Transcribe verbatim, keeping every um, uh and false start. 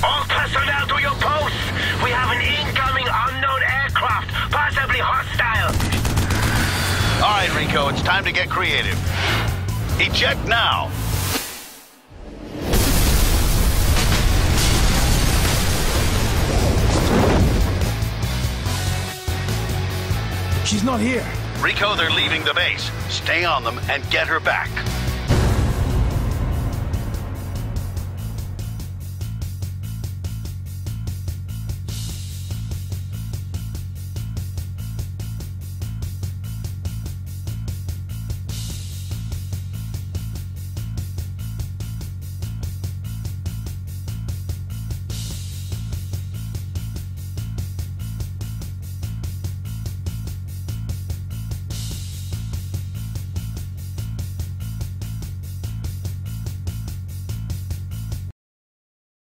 All personnel to your posts! We have an incoming unknown aircraft, possibly hostile! All right, Rico, it's time to get creative. Eject now! She's not here. Rico, they're leaving the base. Stay on them and get her back.